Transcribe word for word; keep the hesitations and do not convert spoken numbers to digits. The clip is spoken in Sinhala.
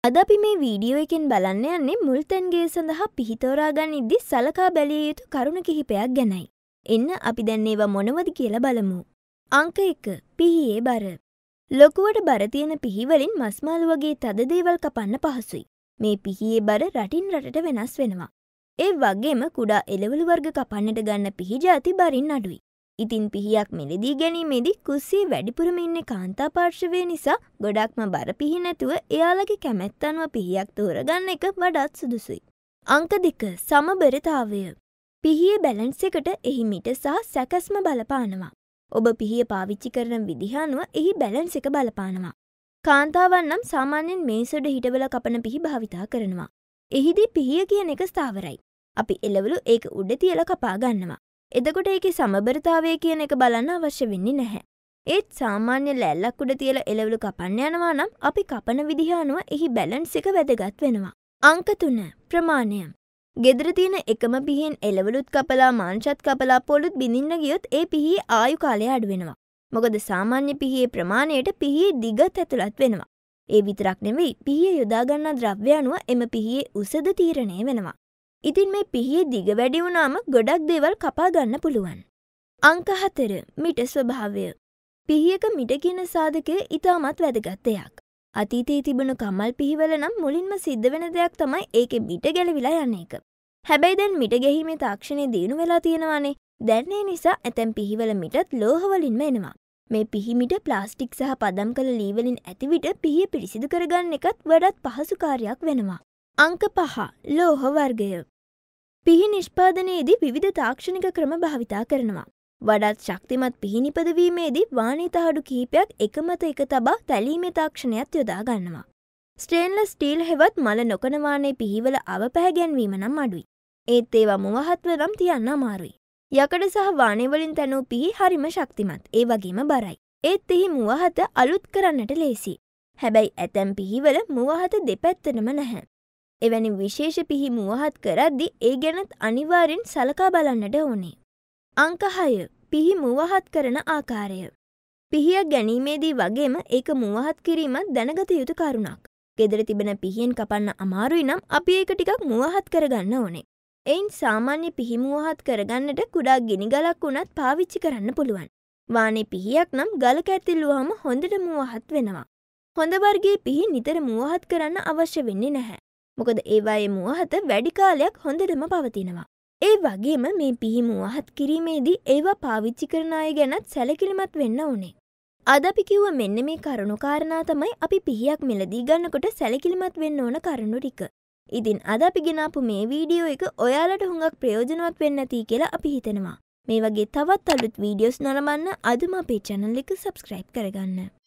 අද අපි මේ වීඩියෝ එකෙන් බලන්න යන්නේ මුල්තැන් ගේ සඳහා පිහි තෝරා ගනිද්දී සලකා බැලිය යුතු කරුණු කිහිපයක් ගැනයි. එන්න අපි දැන් ඒවා මොනවද කියලා බලමු. අංක එක. පිහියේ බර. ලොකුවට බර තියෙන පිහි වලින් මස් මාළු වගේ තද දේවල් කපන්න පහසුයි. මේ පිහියේ බර රටින් රටට වෙනස් වෙනවා. ඒ වගේම කුඩා එළවලු වර්ග කපන්නට ගන්න පිහි ಜಾති බරින් අඩුයි. ඉතින් පිහියක් මිලදී ගැනීමේදී කුස්සියේ වැඩිපුරම ඉන්නේ කාන්තා පාර්ශවය නිසා ගොඩක්ම බර පිහි නැතුව එයාලගේ කැමැත්ත අනුව පිහියක් තෝරගන්න එක වඩාත් සුදුසුයි. අංක දෙක. සමබරතාවය. පිහියේ බැලන්ස් එකට එහි මිට සහ සැකස්ම බලපානවා. ඔබ පිහිය පාවිච්චි කරන විදිහ අනුව එහි බැලන්ස් එක බලපානවා. කාන්තාවන් නම් සාමාන්‍යයෙන් මේස උඩ හිටවල කපන පිහි භාවිතා කරනවා. එහිදී පිහිය කියන එක ස්ථාවරයි. අපි එළවලු ඒක උඩ තියලා කපා ගන්නවා. එතකොට ඒකේ සමබරතාවය කියන එක බලන්න අවශ්‍ය වෙන්නේ නැහැ. ඒත් සාමාන්‍ය ලෑල්ලක් උඩ තියලා එළවලු කපන්න යනවා නම් අපි කපන විදිහ අනුව එහි බැලන්ස් එක වැදගත් වෙනවා. අංක තුන. ප්‍රමාණය. ගෙදර තියෙන එකම පිහියෙන් එළවලුත් කපලා මාංශත් කපලා පොළුත් බිඳින්න ගියොත් ඒ පිහියේ ආයු කාලය අඩු වෙනවා. මොකද සාමාන්‍ය පිහියේ ප්‍රමාණයට පිහියේ දිගත් ඇතුළත් වෙනවා. ඒ විතරක් නෙවෙයි පිහිය යොදා ගන්නා ද්‍රව්‍ය අනුව එම පිහියේ උසද තීරණය වෙනවා. ඉතින් මේ පිහියේ දිග වැඩි වුණාම ගොඩක් දේවල් කපා ගන්න පුළුවන්. අංක හතර. මිට ස්වභාවය. පිහියක මිට කියන සාධකය ඉතාමත් වැදගත් දෙයක්. අතීතයේ තිබුණු කමල් පිහිවල නම් මුලින්ම සිද්ධ වෙන දෙයක් තමයි ඒකේ මිට ගැලවිලා යන එක. හැබැයි දැන් මිට ගැහිමේ තාක්ෂණය දියුණු වෙලා තියෙනවානේ. දැන් ඒ නිසා ඇතැම් පිහිවල මිටත් ලෝහ වලින්ම එනවා. මේ පිහි මිට ප්ලාස්ටික් සහ පදම් කළ ලී වලින් ඇති විට පිහිය පිරිසිදු කරගන්න එකත් වඩාත් පහසු කාර්යයක් වෙනවා. අංක පහ. ලෝහ වර්ගය. පිහි නිෂ්පාදනයේදී විවිධ තාක්ෂණික ක්‍රම භාවිතා කරනවා. වඩාත් ශක්තිමත් පිහි නිපදවීමේදී වාණී තහඩු කිහිපයක් එක මත එක තබා තැලීමේ තාක්ෂණයත් යොදා ගන්නවා. ස්ටේන්ලස් ස්ටීල් හෙවත් මල නොකන වාණේ පිහිවල අවපැහැගැන්වීම නම් අඩුයි. ඒත් ඒවා මුවහත්ව නම් තියන්න අමාරුයි. යකඩ සහ වාණේ වලින් තැනූ පිහි හරිම ශක්තිමත්. ඒ වගේම බරයි. ඒත් එහි මුවහත අලුත් කරන්නට ලේසි. හැබැයි ඇතැම් පිහිවල මුවහත දෙපැත්තටම නැහැ. එවැනි විශේෂ පිහි මුවහත් කරද්දී ඒ ගැනත් අනිවාර්යෙන් සලකා බලන්නට ඕනේ. අංක හය. පිහි මුවහත් කරන ආකාරය. පිහියක් ගැනීමේදී වගේම ඒක මුවහත් කිරීමත් දැනගත යුතු කරුණක්. ගෙදර තිබෙන පිහියෙන් කපන්න අමාරුයි නම් අපි ඒක ටිකක් මුවහත් කරගන්න ඕනේ. එයින් සාමාන්‍ය පිහි මුවහත් කරගන්නට කුඩා ගිනි ගලක් උනත් පාවිච්චි කරන්න පුළුවන්. වාණේ පිහියක් නම් ගලක ඇතිල්ලුවාම හොඳට මුවහත් වෙනවා. හොඳ වර්ගයේ පිහි නිතර මුවහත් කරන්න අවශ්‍ය වෙන්නේ නැහැ. මොකද ඒවායේ මුවහත වැඩි කාලයක් හොඳටම පවතිනවා. ඒ වගේම මේ පිහි මුවහත් කිරීමේදී ඒවා පාවිච්චි කරන අය ගැනත් සැලකිලිමත් වෙන්න ඕනේ. අද අපි කිව්ව මෙන්න මේ කරුණු කාරණා තමයි අපි පිහියක් මිලදී ගන්නකොට සැලකිලිමත් වෙන්න ඕන කරුණු ටික. ඉතින් අද අපි ගෙනාපු මේ වීඩියෝ එක ඔයාලට හුඟක් ප්‍රයෝජනවත් වෙන්න ඇති කියලා අපි හිතනවා. මේ වගේ තවත් අලුත් වීඩියෝස් නරඹන්න අදම අපේ channel එක subscribe කරගන්න.